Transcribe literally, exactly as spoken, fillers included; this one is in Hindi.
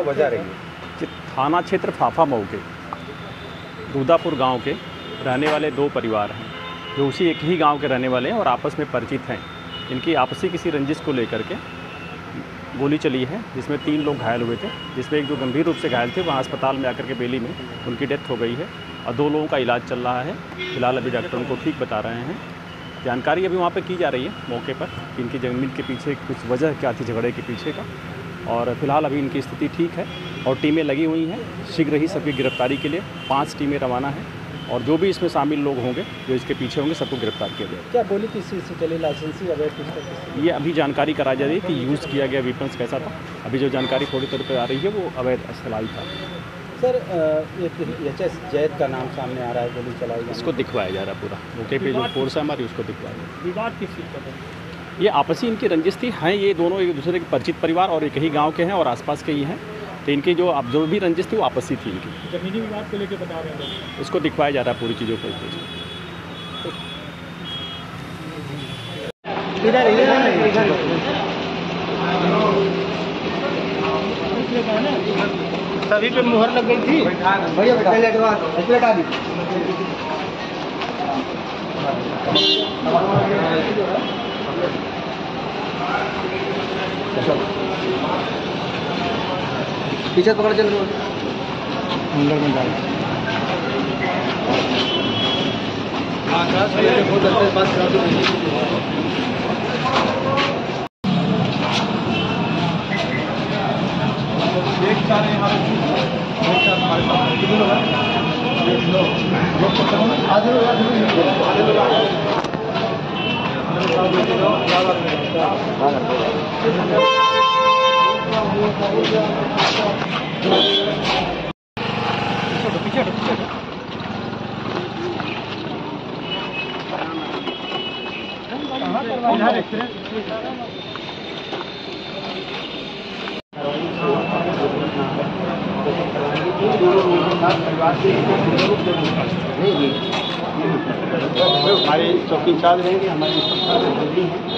वजह रही है? थाना क्षेत्र फाफा मऊ के दूधापुर गांव के रहने वाले दो परिवार हैं जो उसी एक ही गांव के रहने वाले हैं और आपस में परिचित हैं। इनकी आपसी किसी रंजिश को लेकर के गोली चली है जिसमें तीन लोग घायल हुए थे, जिसमें एक जो गंभीर रूप से घायल थे वहाँ अस्पताल में आकर के बेली में उनकी डेथ हो गई है और दो लोगों का इलाज चल रहा है। फिलहाल अभी डॉक्टर उनको ठीक बता रहे हैं। जानकारी अभी वहाँ पे की जा रही है मौके पर कि इनकी ज़मीन के पीछे कुछ वजह क्या थी झगड़े के पीछे का, और फिलहाल अभी इनकी स्थिति ठीक है और टीमें लगी हुई हैं। शीघ्र ही सबकी गिरफ्तारी के लिए पाँच टीमें रवाना हैं और जो भी इसमें शामिल लोग होंगे जो इसके पीछे होंगे सबको गिरफ्तार किया जाएगा। क्या गोली किस चीज़ से चली, लाइसेंसी अवैध पिस्टल? ये अभी जानकारी कराई जा रही है कि यूज़ किया गया वेपन्स कैसा था। अभी जो जानकारी थोड़ी तौर पर आ रही है वो अवैध असलाई था। सर एक एच एस जैद का नाम सामने आ रहा है, गोली चलाई गई, इसको दिखवाया जा रहा है पूरा मौके पे जो फोर्स है हमारी उसको दिखवाया। विवाद किस चीज़ का था? ये आपसी इनकी रंजिश थी। हैं ये दोनों एक दूसरे के परिचित परिवार और एक ही गांव के हैं और आसपास के ही हैं, तो इनकी जो अब जो भी रंजिश थी वो आपसी थी इनकी। जमीनी विवाद को लेकर बता रहे हैं, उसको दिखवाया जा रहा है पूरी चीज़ों को। सभी पे मुहर लग गई थी भैया, प्लेट आ दी। पीछे पकड़ चल अंदर में डाल। एक चार हमारे एक चार हमारे पास कितने लोग हैं? आधे लोग आधे लोग पीछे पीछे हमारे चौकी इंचार्ज रहेंगे, हमारे